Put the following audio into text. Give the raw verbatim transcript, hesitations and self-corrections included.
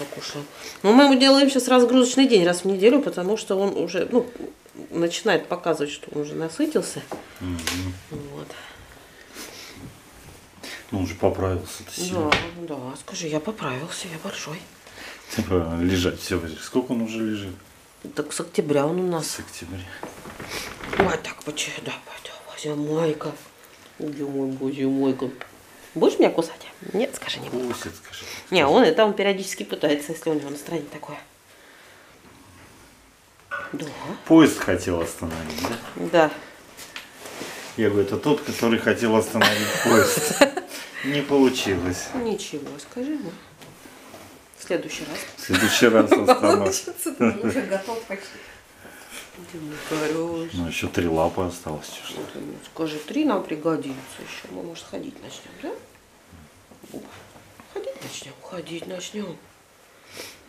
покушает. Но мы ему делаем сейчас разгрузочный день раз в неделю, потому что он уже, ну, начинает показывать, что он уже насытился. Угу. Вот. Ну, он же поправился. Да, да, скажи, я поправился, я большой. Типа лежать все. Сколько он уже лежит? Так с октября он у нас. С октября. Ой, так, почему? Да, бозя майка. Бозя мой, бозя майка. Будешь меня кусать? Нет, скажи, не буду. Кусит, скажи. Не, он это он периодически пытается, если у него настроение такое. Да. Поезд хотел остановить, да? Да. Я говорю, это тот, который хотел остановить поезд. Не получилось. Ничего, скажи ему. В следующий раз. В следующий раз остановит. Уже готов почти. Ну, еще три лапы осталось. Скажи, три нам пригодится еще. Мы, может, ходить начнем, да? Ходить начнем, ходить начнем.